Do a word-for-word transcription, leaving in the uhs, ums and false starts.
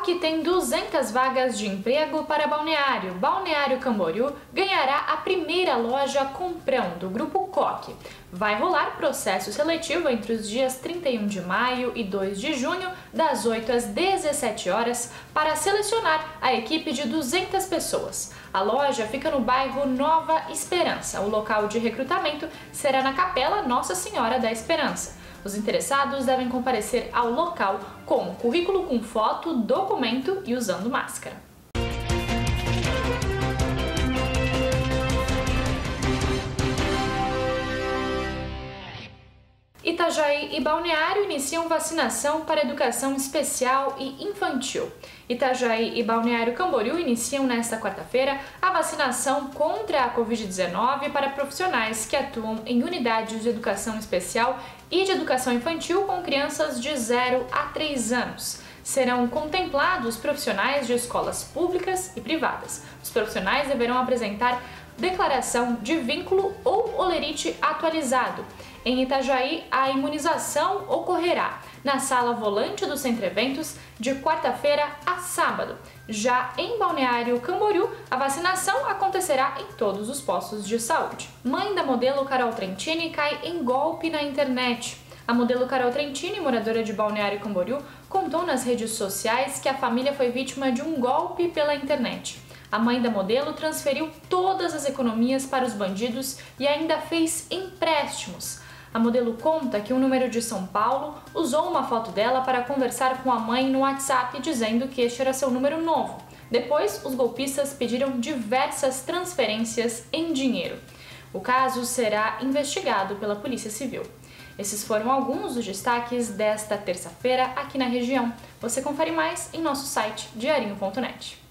Coque tem duzentas vagas de emprego para Balneário. Balneário Camboriú ganhará a primeira loja Comprão do Grupo Coque. Vai rolar processo seletivo entre os dias trinta e um de maio e dois de junho, das oito às dezessete horas, para selecionar a equipe de duzentas pessoas. A loja fica no bairro Nova Esperança. O local de recrutamento será na Capela Nossa Senhora da Esperança. Os interessados devem comparecer ao local com currículo com foto, documento e usando máscara. Itajaí e Balneário iniciam vacinação para educação especial e infantil. Itajaí e Balneário Camboriú iniciam nesta quarta-feira a vacinação contra a covid dezenove para profissionais que atuam em unidades de educação especial e de educação infantil com crianças de zero a três anos. Serão contemplados profissionais de escolas públicas e privadas. Os profissionais deverão apresentar declaração de vínculo ou holerite atualizado. Em Itajaí, a imunização ocorrerá na Sala Volante do Centro Eventos de quarta-feira a sábado. Já em Balneário Camboriú, a vacinação acontecerá em todos os postos de saúde. Mãe da modelo Carol Trentini cai em golpe na internet. A modelo Carol Trentini, moradora de Balneário Camboriú, contou nas redes sociais que a família foi vítima de um golpe pela internet. A mãe da modelo transferiu todas as economias para os bandidos e ainda fez empréstimos. A modelo conta que um número de São Paulo usou uma foto dela para conversar com a mãe no WhatsApp, dizendo que este era seu número novo. Depois, os golpistas pediram diversas transferências em dinheiro. O caso será investigado pela Polícia Civil. Esses foram alguns dos destaques desta terça-feira aqui na região. Você confere mais em nosso site diarinho ponto net.